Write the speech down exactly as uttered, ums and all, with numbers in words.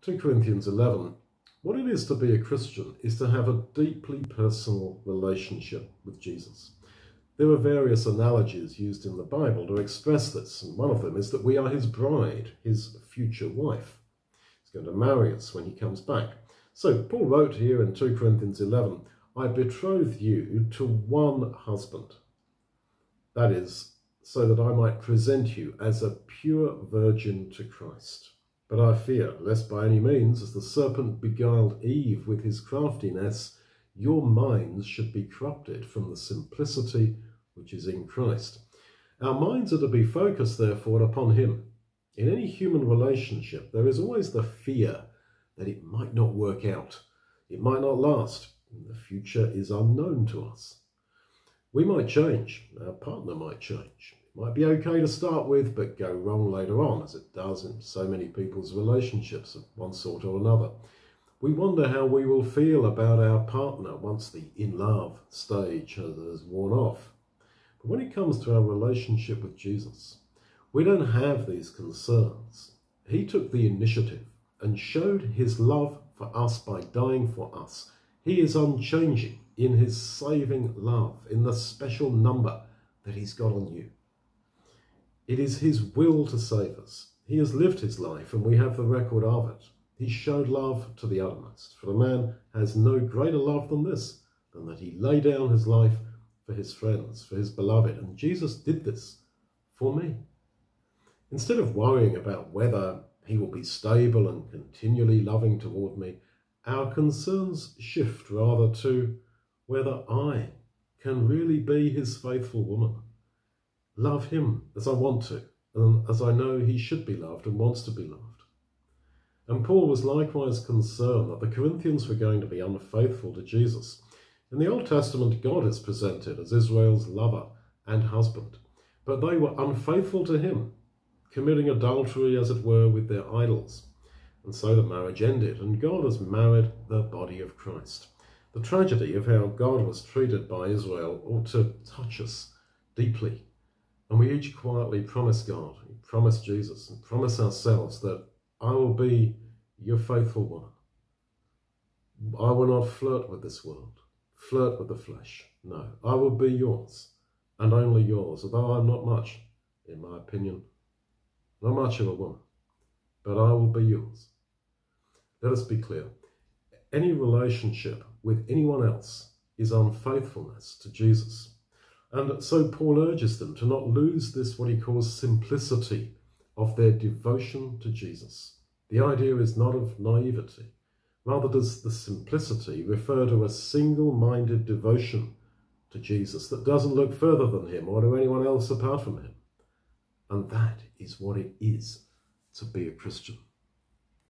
two Corinthians eleven, what it is to be a Christian is to have a deeply personal relationship with Jesus. There are various analogies used in the Bible to express this, and one of them is that we are his bride, his future wife. He's going to marry us when he comes back. So Paul wrote here in two Corinthians eleven, I betroth you to one husband. That is, so that I might present you as a pure virgin to Christ. But I fear, lest by any means, as the serpent beguiled Eve with his craftiness, your minds should be corrupted from the simplicity which is in Christ. Our minds are to be focused, therefore, upon him. In any human relationship, there is always the fear that it might not work out. It might not last. The future is unknown to us. We might change. Our partner might change. It might be okay to start with, but go wrong later on, as it does in so many people's relationships of one sort or another. We wonder how we will feel about our partner once the in love stage has worn off. But when it comes to our relationship with Jesus, we don't have these concerns. He took the initiative and showed his love for us by dying for us. He is unchanging in his saving love, in the special number that he's got on you. It is his will to save us. He has lived his life, and we have the record of it. He showed love to the uttermost. For a man has no greater love than this, than that he lay down his life for his friends, for his beloved. And Jesus did this for me. Instead of worrying about whether he will be stable and continually loving toward me, our concerns shift rather to whether I can really be his faithful woman. Love him as I want to, and as I know he should be loved and wants to be loved. And Paul was likewise concerned that the Corinthians were going to be unfaithful to Jesus. In the Old Testament, God is presented as Israel's lover and husband, but they were unfaithful to him, committing adultery, as it were, with their idols. And so the marriage ended, and God has married the body of Christ. The tragedy of how God was treated by Israel ought to touch us deeply. And we each quietly promise God, promise Jesus, and promise ourselves that I will be your faithful woman. I will not flirt with this world, flirt with the flesh. No, I will be yours, and only yours, although I'm not much, in my opinion, not much of a woman, but I will be yours. Let us be clear. Any relationship with anyone else is unfaithfulness to Jesus. And so Paul urges them to not lose this, what he calls simplicity of their devotion to Jesus. The idea is not of naivety. Rather does the simplicity refer to a single-minded devotion to Jesus that doesn't look further than him or to anyone else apart from him. And that is what it is to be a Christian.